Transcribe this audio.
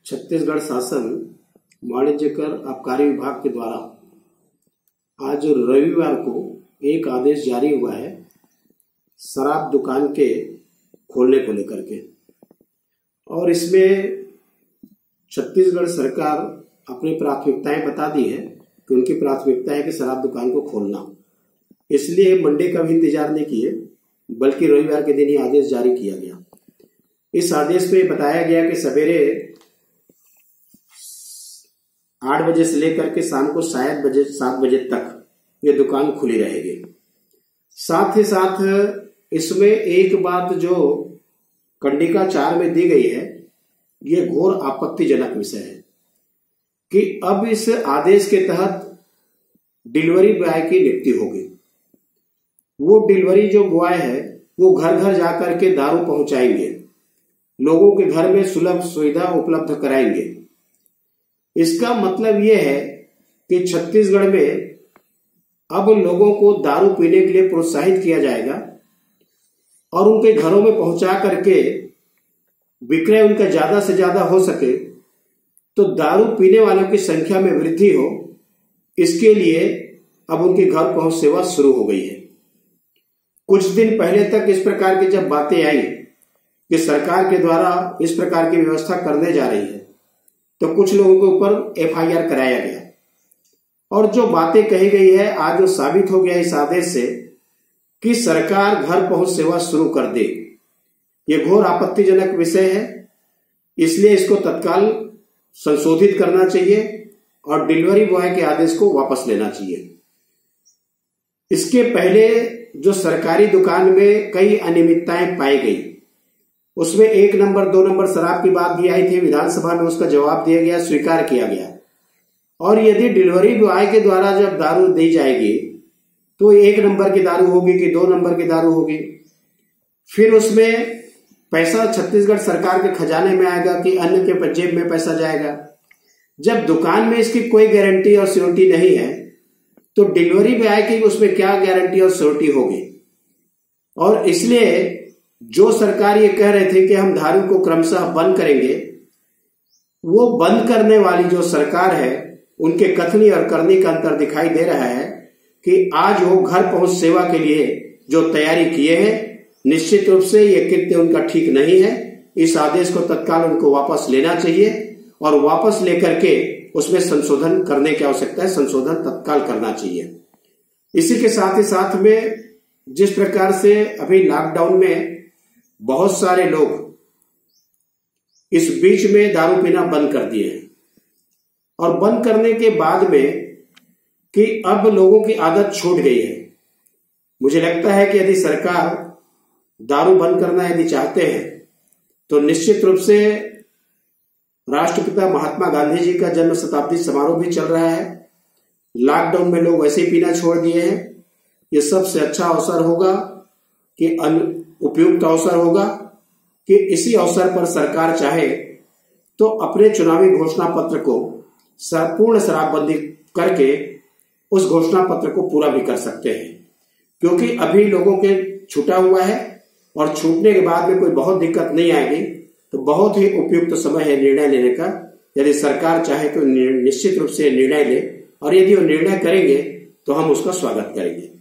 छत्तीसगढ़ शासन वाणिज्य कर आबकारी विभाग के द्वारा आज रविवार को एक आदेश जारी हुआ है शराब दुकान के खोलने को लेकर के। और इसमें छत्तीसगढ़ सरकार अपनी प्राथमिकताएं बता दी है कि उनकी प्राथमिकता है कि शराब दुकान को खोलना, इसलिए मंडे का भी इंतजार नहीं किए बल्कि रविवार के दिन ही आदेश जारी किया गया। इस आदेश में बताया गया कि सवेरे 8 बजे से लेकर के शाम को शायद 7 बजे तक ये दुकान खुली रहेगी। साथ ही साथ इसमें एक बात जो कंडिका 4 में दी गई है, ये घोर आपत्तिजनक विषय है कि अब इस आदेश के तहत डिलीवरी बॉय की नियुक्ति होगी। वो डिलीवरी जो बॉय है वो घर घर जाकर के दारू पहुंचाएंगे, लोगों के घर में सुलभ सुविधा उपलब्ध कराएंगे। इसका मतलब यह है कि छत्तीसगढ़ में अब लोगों को दारू पीने के लिए प्रोत्साहित किया जाएगा और उनके घरों में पहुंचा करके विक्रय उनका ज्यादा से ज्यादा हो सके तो दारू पीने वालों की संख्या में वृद्धि हो, इसके लिए अब उनकी घर पहुंच सेवा शुरू हो गई है। कुछ दिन पहले तक इस प्रकार की जब बातें आई कि सरकार के द्वारा इस प्रकार की व्यवस्था करने जा रही है तो कुछ लोगों के ऊपर एफआईआर कराया गया और जो बातें कही गई है आज वो साबित हो गया इस आदेश से कि सरकार घर पहुंच सेवा शुरू कर दे। ये घोर आपत्तिजनक विषय है, इसलिए इसको तत्काल संशोधित करना चाहिए और डिलीवरी बॉय के आदेश को वापस लेना चाहिए। इसके पहले जो सरकारी दुकान में कई अनियमितताएं पाई गई, उसमें 1 नंबर 2 नंबर शराब की बात भी आई थी, विधानसभा में उसका जवाब दिया गया, स्वीकार किया गया। और यदि डिलीवरी बॉय के द्वारा जब दारू दी जाएगी तो 1 नंबर की दारू होगी कि 2 नंबर की दारू होगी, फिर उसमें पैसा छत्तीसगढ़ सरकार के खजाने में आएगा कि अन्य के जेब में पैसा जाएगा। जब दुकान में इसकी कोई गारंटी और सिक्योरिटी नहीं है तो डिलीवरी बॉय की उसमें क्या गारंटी और सिक्योरिटी होगी। और इसलिए जो सरकार ये कह रहे थे कि हम दारू को क्रमशः बंद करेंगे, वो बंद करने वाली जो सरकार है उनके कथनी और करनी का अंतर दिखाई दे रहा है कि आज वो घर पहुंच सेवा के लिए जो तैयारी किए हैं, निश्चित रूप से ये कृत्य उनका ठीक नहीं है। इस आदेश को तत्काल उनको वापस लेना चाहिए और वापस लेकर के उसमें संशोधन करने की आवश्यकता है, संशोधन तत्काल करना चाहिए। इसी के साथ ही साथ में जिस प्रकार से अभी लॉकडाउन में बहुत सारे लोग इस बीच में दारू पीना बंद कर दिए हैं और बंद करने के बाद में कि अब लोगों की आदत छूट गई है। मुझे लगता है कि यदि सरकार दारू बंद करना यदि चाहते हैं तो निश्चित रूप से राष्ट्रपिता महात्मा गांधी जी का जन्म शताब्दी समारोह भी चल रहा है। लॉकडाउन में लोग वैसे ही पीना छोड़ दिए हैं। ये सबसे अच्छा अवसर होगा कि उपयुक्त अवसर होगा कि इसी अवसर पर सरकार चाहे तो अपने चुनावी घोषणा पत्र को पूर्ण शराबबंदी करके उस घोषणा पत्र को पूरा भी कर सकते हैं, क्योंकि अभी लोगों के छूटा हुआ है और छूटने के बाद में कोई बहुत दिक्कत नहीं आएगी। तो बहुत ही उपयुक्त समय है निर्णय लेने का। यदि सरकार चाहे तो निश्चित रूप से निर्णय ले और यदि वो निर्णय करेंगे तो हम उसका स्वागत करेंगे।